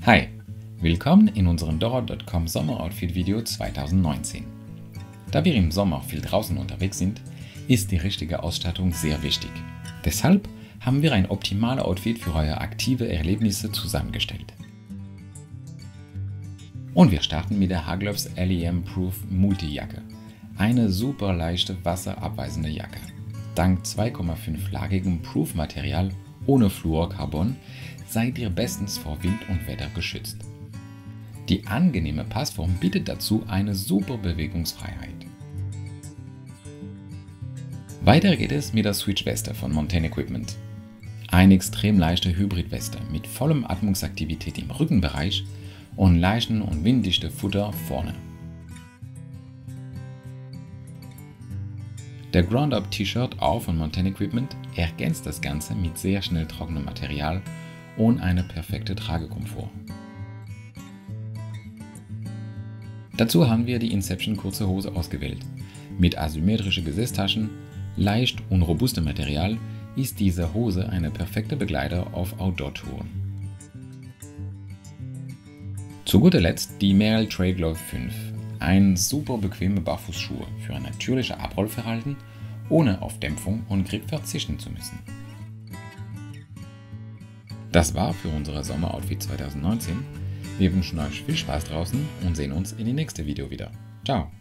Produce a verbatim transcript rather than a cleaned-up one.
Hi, willkommen in unserem Dora Punkt com Sommeroutfit Video zweitausendneunzehn. Da wir im Sommer viel draußen unterwegs sind, ist die richtige Ausstattung sehr wichtig. Deshalb haben wir ein optimales Outfit für eure aktive Erlebnisse zusammengestellt. Und wir starten mit der Hugloves L E M-Proof Multi-Jacke. Eine super leichte, wasserabweisende Jacke. Dank zwei Komma fünf lagigem Proof-Material ohne Fluorcarbon seid ihr bestens vor Wind und Wetter geschützt. Die angenehme Passform bietet dazu eine super Bewegungsfreiheit. Weiter geht es mit der Switch-Weste von Mountain Equipment. Eine extrem leichte Hybrid-Weste mit vollem Atmungsaktivität im Rückenbereich und leichten und winddichte Futter vorne. Der Ground-Up T-Shirt auch von Mountain Equipment ergänzt das Ganze mit sehr schnell trockenem Material und eine perfekte Tragekomfort. Dazu haben wir die Inception kurze Hose ausgewählt. Mit asymmetrischen Gesäßtaschen, leicht und robustem Material ist diese Hose eine perfekte Begleiter auf Outdoor-Touren. Zu guter Letzt die Merrell Trail Glove fünf. Ein super bequeme Barfußschuhe für ein natürliches Abrollverhalten, ohne auf Dämpfung und Grip verzichten zu müssen. Das war für unsere Sommeroutfit zweitausendneunzehn. Wir wünschen euch viel Spaß draußen und sehen uns in dem nächsten Video wieder. Ciao!